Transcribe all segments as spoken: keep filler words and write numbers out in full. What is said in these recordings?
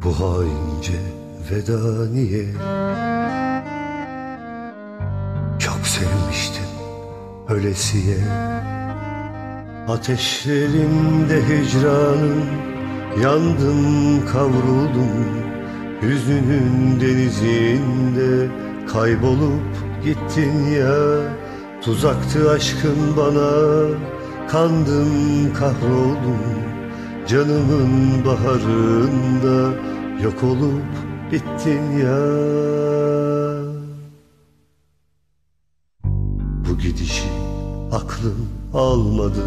Bu haince veda niye? Çok sevmiştim ölesiye. Ateşlerinde hicranın, yandım kavruldum. Hüznünün denizinde kaybolup gittin ya. Tuzaktı aşkın bana, kandım kahroldum. Canımın baharında yok olup bittin ya. Bu gidişi aklım almadı.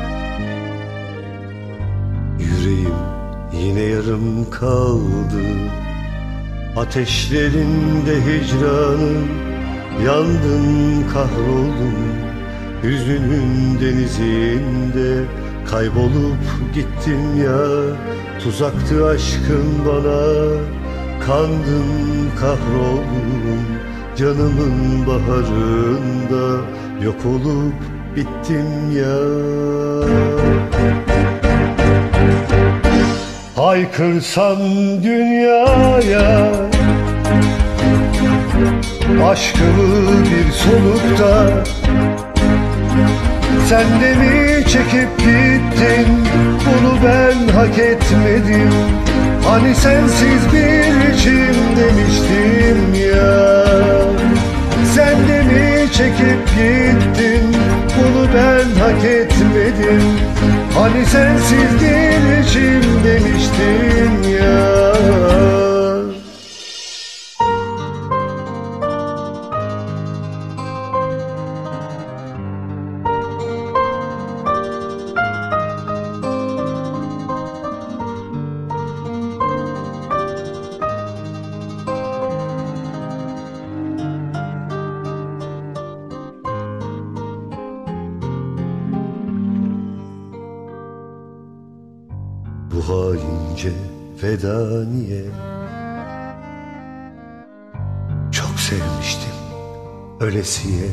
Yüreğim yine yarım kaldı. Ateşlerinde hicranın, yandım kahroldum. Hüznünün denizinde kaybolup gittin ya. Tuzaktı aşkın bana, kandım kahroldum. Canımın baharında yok olup bittin ya. Haykırsam dünyaya aşkımı bir solukta, sen de mi çekip gittin? Bunu ben hak etmedim. Hani sensiz bir içim demiştim ya. Sen de mi çekip gittin? Bunu ben hak etmedim. Hani sensiz bir içim demiştim ya. Bu haince veda niye? Çok sevmiştim ölesiye.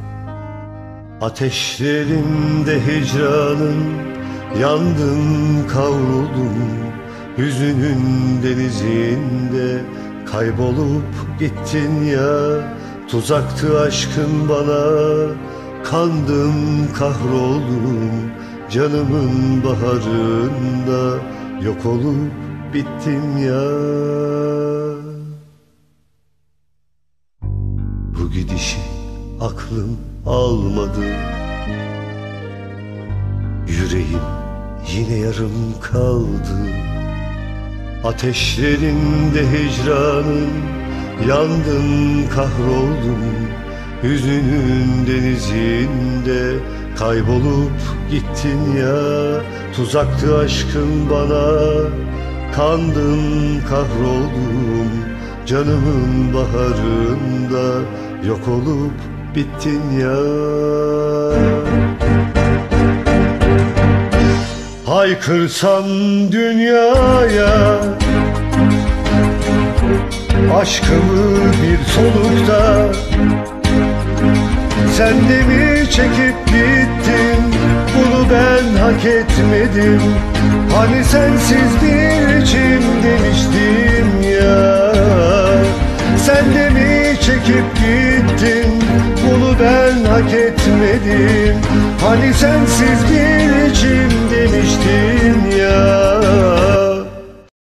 Ateşlerinde hicranın, yandım kavruldum. Hüznünün denizinde kaybolup gittin ya. Tuzaktı aşkın bana, kandım kahroldum. Canımın baharında yok olup bittin ya. Bu gidişi aklım almadı. Yüreğim yine yarım kaldı. Ateşlerinde hicranın, yandım kahroldum. Hüznünün denizinde kaybolup gittin ya. Tuzaktı aşkın bana, kandım kahroldum. Canımın baharında yok olup bittin ya. Haykırsam dünyaya aşkımı bir solukta, sen de mi çekip gittin? Bunu ben hak etmedim. Hani sensiz bir içim demiştim ya. Sen de mi çekip gittin? Bunu ben hak etmedim. Hani sensiz bir